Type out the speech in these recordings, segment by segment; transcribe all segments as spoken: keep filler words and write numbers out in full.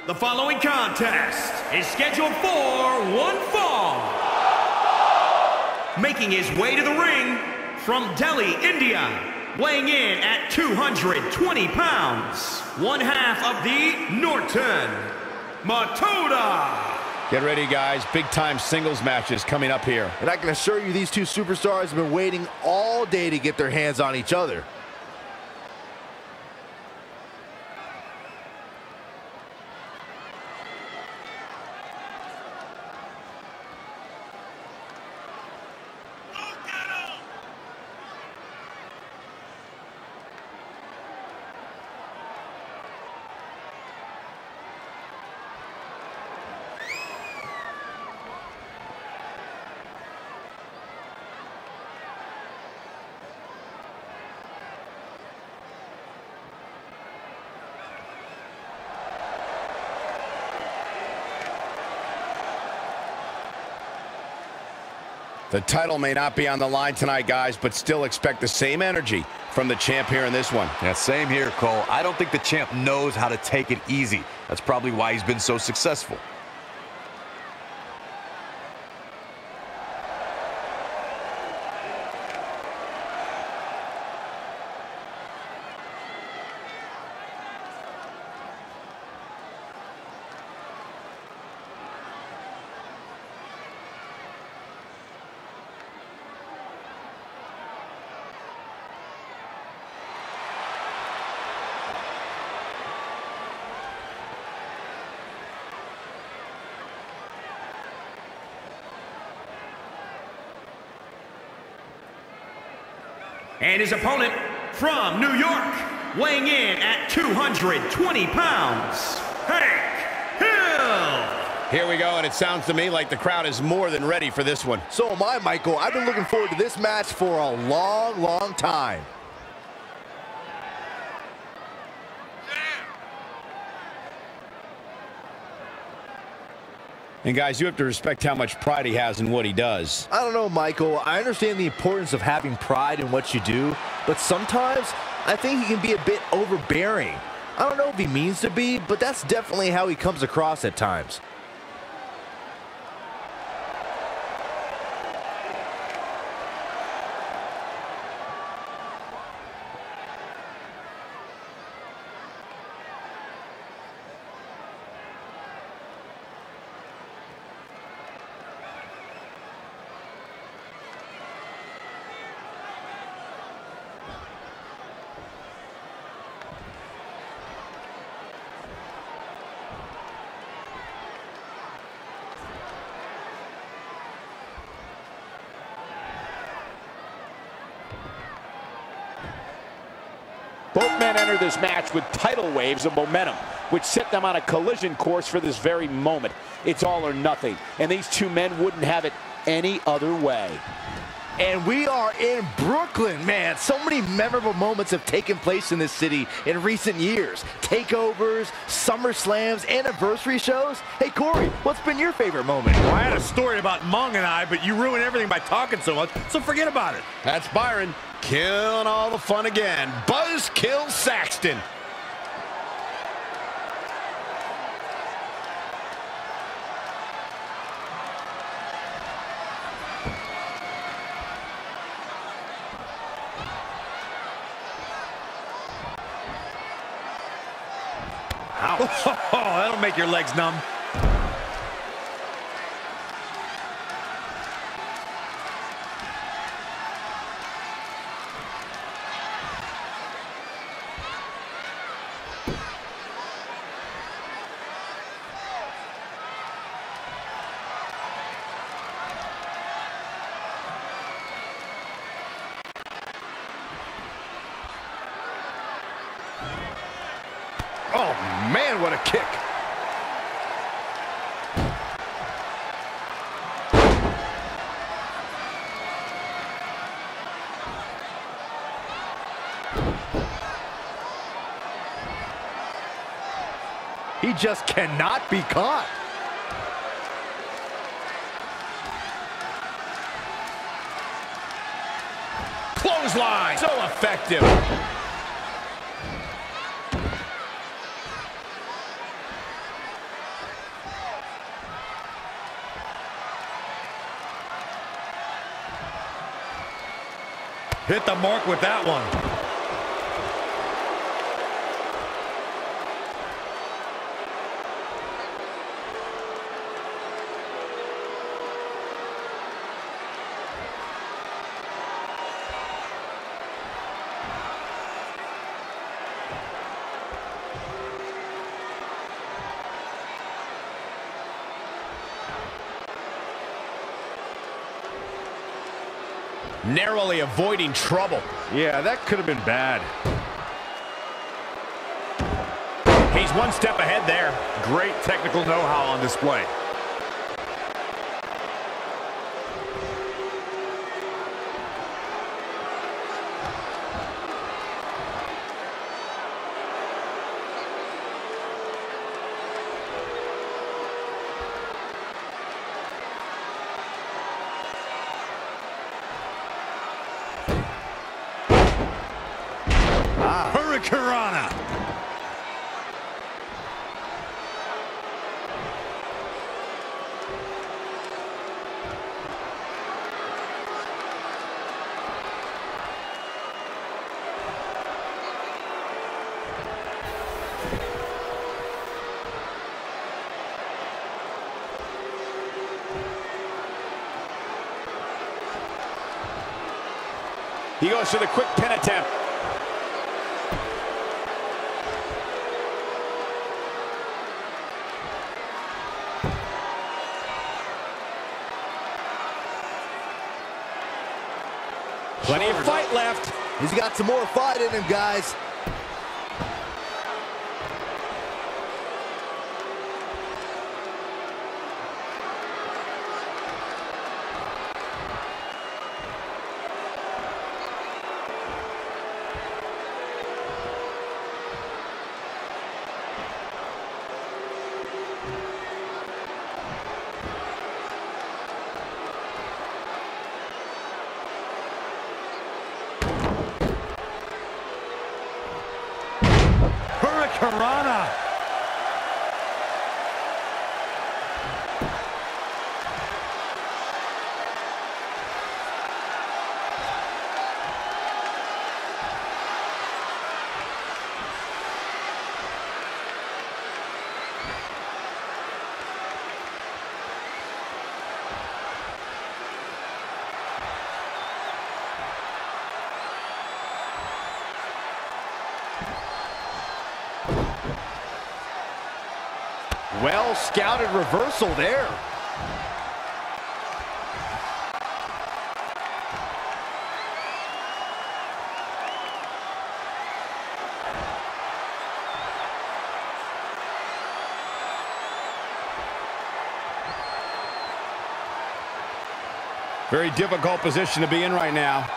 The following contest is scheduled for one fall. Making his way to the ring from Delhi, India, weighing in at two hundred twenty pounds, one half of the Norton Matoda. Get ready, guys. Big-time singles matches coming up here. And I can assure you these two superstars have been waiting all day to get their hands on each other. The title may not be on the line tonight, guys, but still expect the same energy from the champ here in this one. Yeah, same here, Cole. I don't think the champ knows how to take it easy. That's probably why he's been so successful. And his opponent from New York, weighing in at two hundred twenty pounds, Hank Hill. Here we go, and it sounds to me like the crowd is more than ready for this one. So am I, Michael. I've been looking forward to this match for a long, long time. And guys, you have to respect how much pride he has in what he does. I don't know, Michael. I understand the importance of having pride in what you do, but sometimes I think he can be a bit overbearing. I don't know if he means to be, but that's definitely how he comes across at times. Both men enter this match with tidal waves of momentum, which set them on a collision course for this very moment. It's all or nothing, and these two men wouldn't have it any other way. And we are in Brooklyn, man. So many memorable moments have taken place in this city in recent years. Takeovers, Summer Slams, anniversary shows. Hey, Corey, what's been your favorite moment? Well, I had a story about Mung and I, but you ruined everything by talking so much, so forget about it. That's Byron, killing all the fun again. Buzzkill Saxton. Ouch. Oh, that'll make your legs numb. Oh, man, what a kick. He just cannot be caught. Clothesline, so effective. Hit the mark with that one. Narrowly avoiding trouble. Yeah, that could have been bad. He's one step ahead there. Great technical know-how on display. Hurricanrana. He goes for the quick pin attempt. Plenty of fight left. He's got some more fight in him, guys. Hurricanrana. Well scouted reversal there. Very difficult position to be in right now.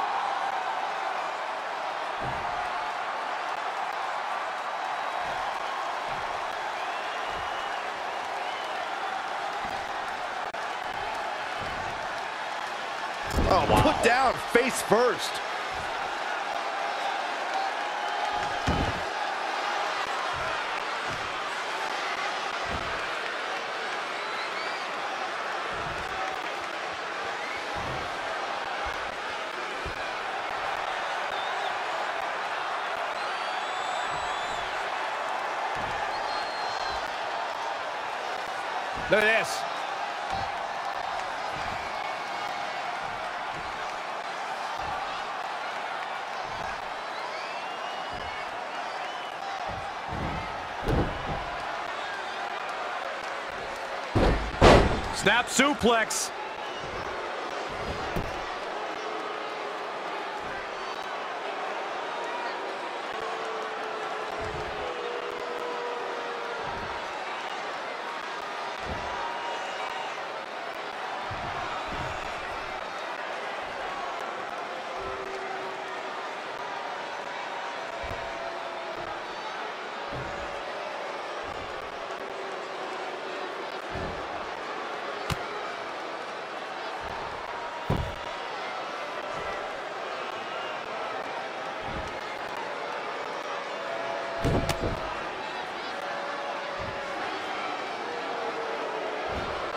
Oh, wow. Put down face first. Look at this. Snap suplex.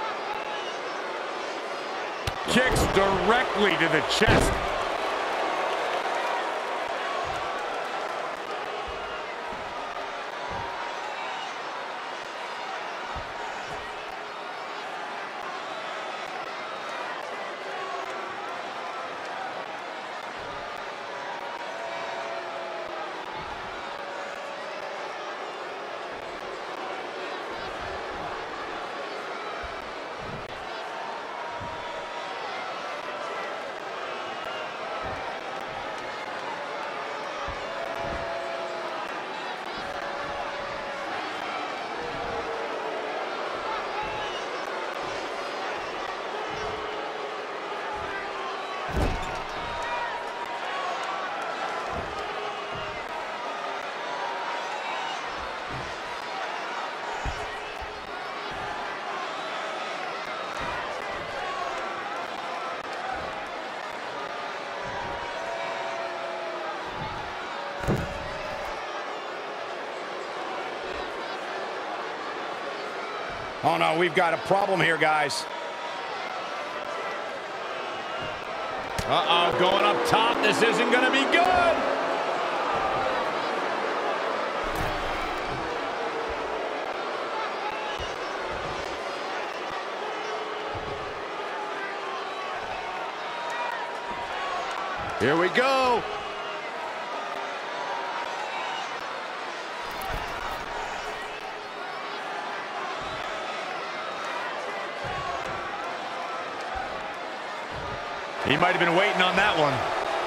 Kicks directly to the chest. Oh, no, we've got a problem here, guys. Uh-oh, going up top. This isn't going to be good. Here we go. He might have been waiting on that one.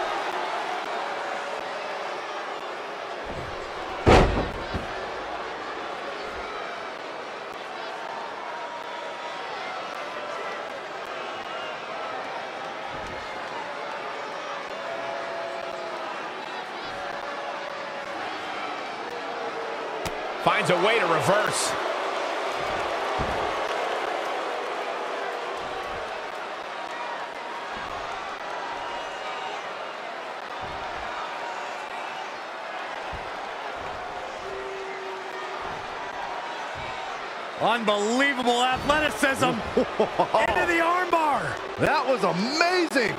Finds a way to reverse. Unbelievable athleticism into the armbar. That was amazing.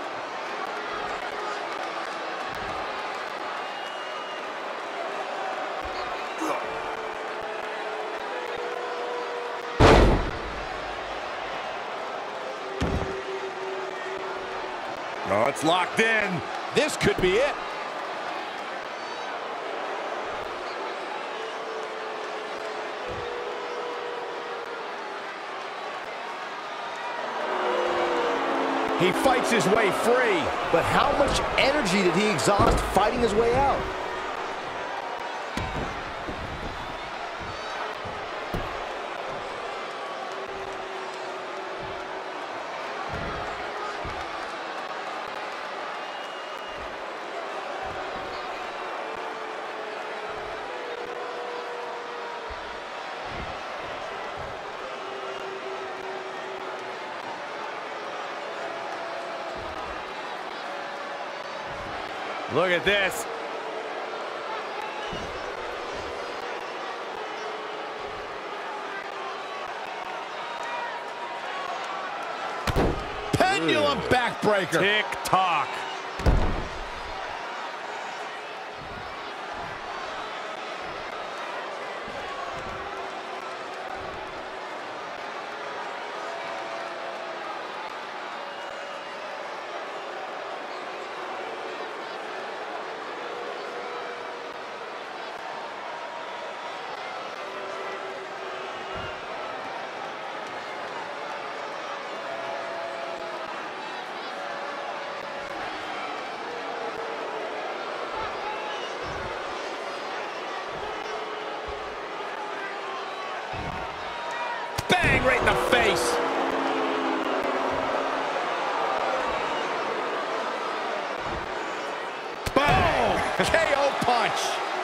Oh, it's locked in. This could be it. He fights his way free. But how much energy did he exhaust fighting his way out? Look at this. Pendulum backbreaker. Tick-tock. Bang right in the face. Boom! K O punch.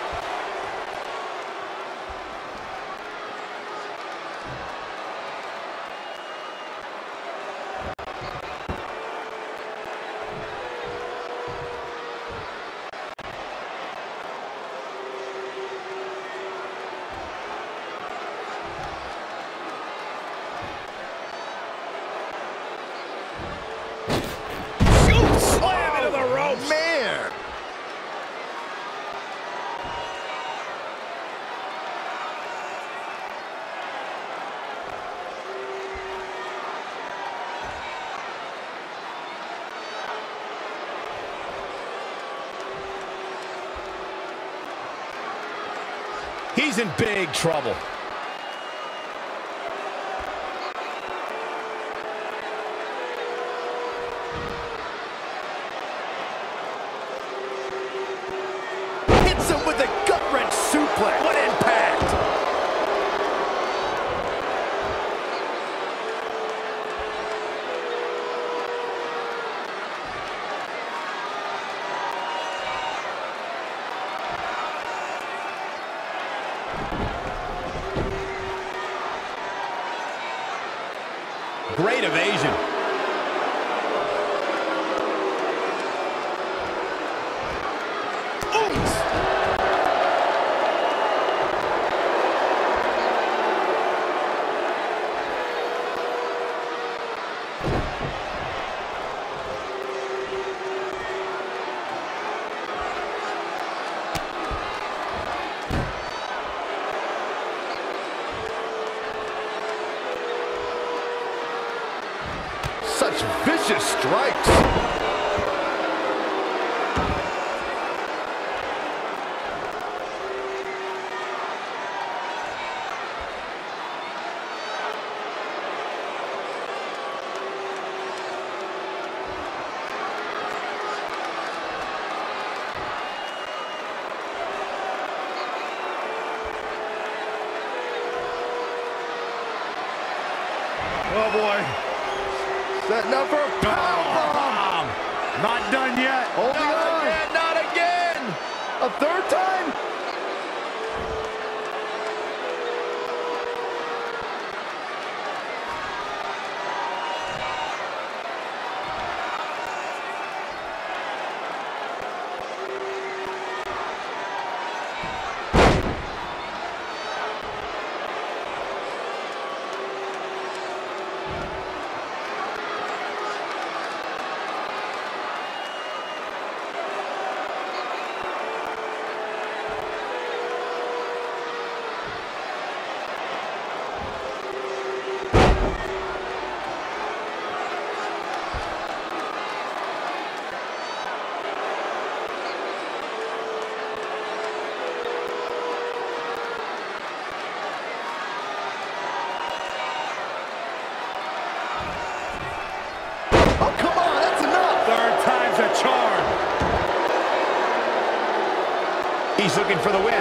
Slam into the ropes. Man. He's in big trouble. Hits him with a gut-wrench suplex. What impact! Great evasion. such vicious strikes. Oh, boy. Setting up for a powerbomb. Oh, not done yet. Holding Not on. again, not again. A third time? Oh, come on, that's enough. Third time's a charm. He's looking for the win.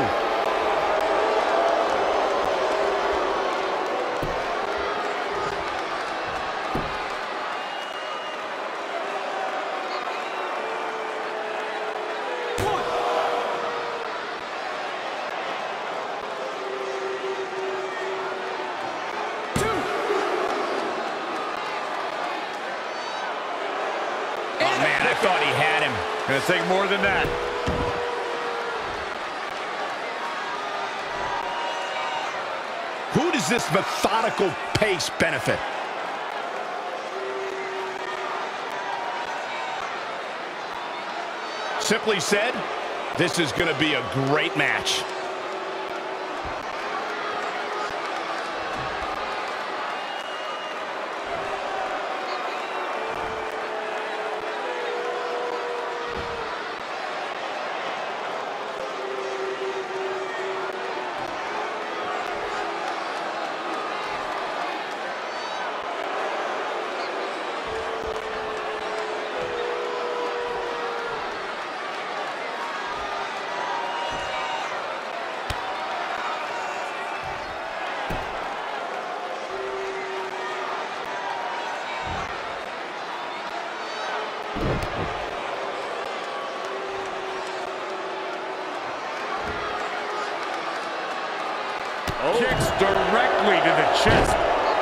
Oh, man, I thought he had him. Gonna take more than that. Who does this methodical pace benefit? Simply said, this is going to be a great match. Kicks directly to the chest.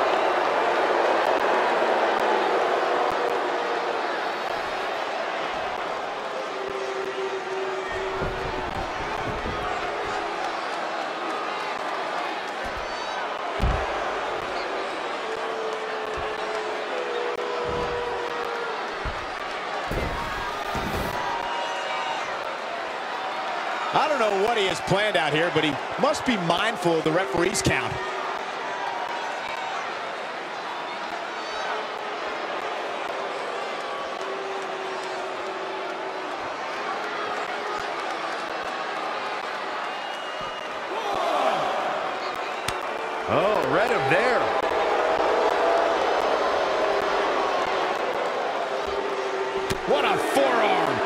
I don't know what he has planned out here, but he must be mindful of the referee's count. Oh, read him there. What a forearm.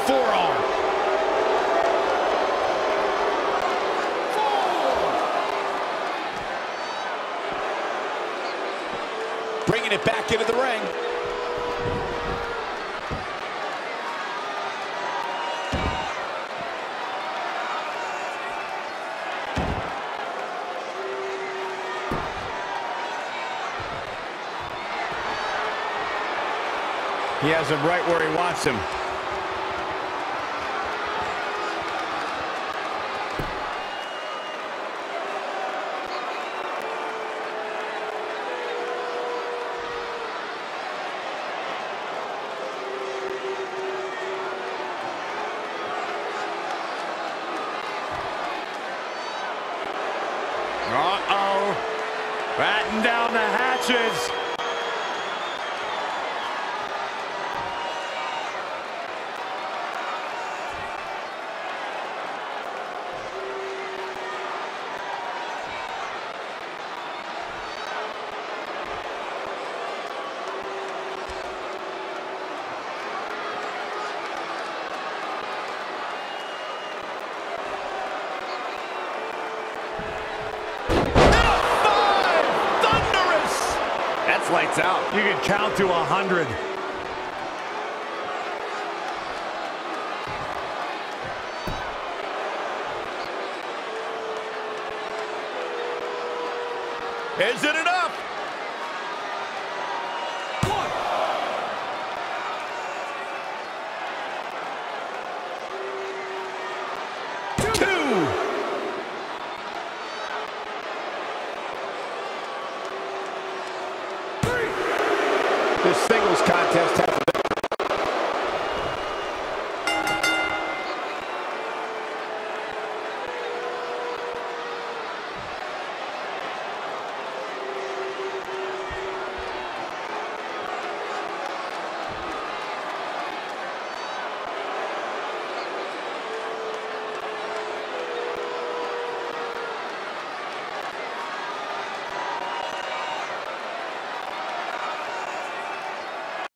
forearm. Bringing it back into the ring. He has him right where he wants him. Uh-oh. Batten down the hatches. That's lights out. You can count to a hundred. Is it enough?